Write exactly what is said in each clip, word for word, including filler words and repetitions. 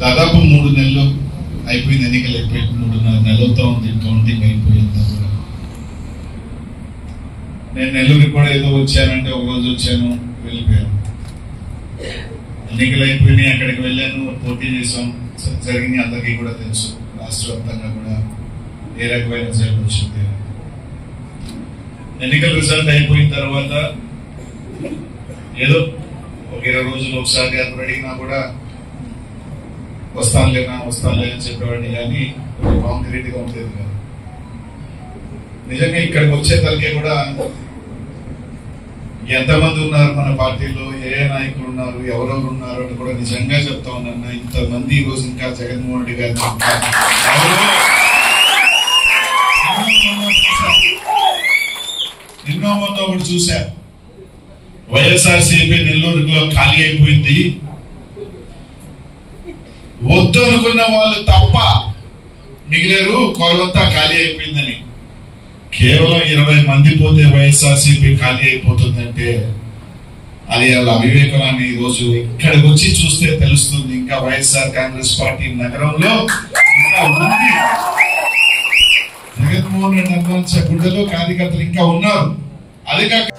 దాదాపు మూడు నెలలు అయిపోయింది, ఎన్నికలు అయిపోయి మూడున్నర నెలలతో ఉంది కౌంటింగ్ అయిపోయింది కూడా. నేను నెల్లూరుకి కూడా ఏదో వచ్చానంటే ఒక రోజు వచ్చాను వెళ్ళిపోయాను. ఎన్నికలు అయిపోయినాయి, అక్కడికి వెళ్ళాను, పోటీ చేసాం, జరిగింది అందరికీ కూడా తెలుసు. రాష్ట్ర వ్యాప్తంగా కూడా ఏ రకమైన రిజల్ట్ వచ్చింది. ఎన్నికల రిజల్ట్ అయిపోయిన తర్వాత ఏదో ఒక ఇరవై రోజులు ఒకసారి అందరూ అడిగినా కూడా వస్తానులేనా వస్తానులే అని చెప్పేవాడిని, కానీ కాంక్రీట్ గా ఉండేది కాదు. నిజంగా ఇక్కడికి వచ్చే తలకే కూడా ఎంతమంది ఉన్నారు మన పార్టీలో, ఏ ఏ నాయకులు ఉన్నారు, ఎవరెవరు ఉన్నారు అని కూడా నిజంగా చెప్తా ఉన్నా. ఇంతమంది ఈ రోజు ఇంకా జగన్మోహన్ రెడ్డి గారు ఎన్నో మంది ఒకటి చూశారు. వైఎస్ఆర్సీపీ నెల్లూరులో ఖాళీ అయిపోయింది, వద్దు అనుకున్న వాళ్ళు తప్ప మిగిలేరు, కొలవంతా ఖాళీ అయిపోయిందని. కేవలం ఇరవై మంది పోతే వైఎస్ఆర్సీపీ ఖాళీ అయిపోతుందంటే అది వాళ్ళ అవివేకాన్ని ఈ రోజు ఇక్కడికి వచ్చి చూస్తే తెలుస్తుంది. ఇంకా వైఎస్ఆర్ కాంగ్రెస్ పార్టీ నగరంలో ఇంకా ఉంది. జగన్మోహన్ రెడ్డి అభిమానించే గుడ్డలో కార్యకర్తలు ఇంకా ఉన్నారు. అది కాక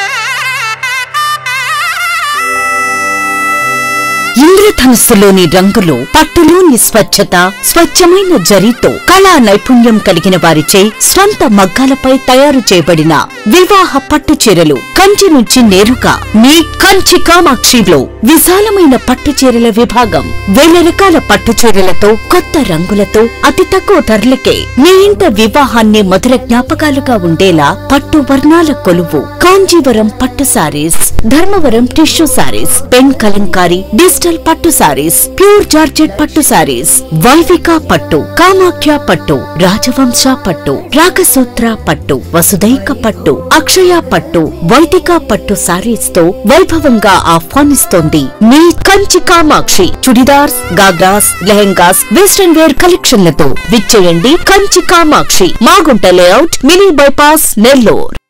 ఇంద్రధనుస్సులోని రంగులు, పట్టులోని స్వచ్ఛత, స్వచ్ఛమైన జరీతో కళా నైపుణ్యం కలిగిన వారిచే స్వంత మగ్గాలపై తయారు చేయబడిన వివాహ పట్టు చీరలు కంచి నుంచి నేరుగా మీ కంచి కామాక్షిలో విశాలమైన పట్టు చీరల విభాగం. వేల రకాల పట్టు చీరలతో, కొత్త రంగులతో, అతి తక్కువ ధరలకే మీ ఇంట వివాహాన్ని మధుర జ్ఞాపకాలుగా ఉండేలా పట్టు వర్ణాల కొలువు కాంజీవరం పట్టు sarees, Dharmavaram tissue sarees, pen Kalamkari, digital పట్టు సారీస్, ప్యూర్ జార్జెట్ పట్టు సారీస్, వైవిక పట్టు, కామాఖ్య పట్టు, రాజవంశ పట్టు, రాగసూత్ర పట్టు, వసుదైక పట్టు, అక్షయ పట్టు, వైదిక పట్టు సారీస్ తో వైభవంగా ఆహ్వానిస్తోంది మీ కంచి కామాక్షి. చుడిదార్స్, గాగ్రాస్, లెహెంగాస్, వెస్టర్న్ వేర్ కలెక్షన్లతో విచ్చేయండి Kanchi Kamakshi, Magunta layout, mini bypass, Nellore.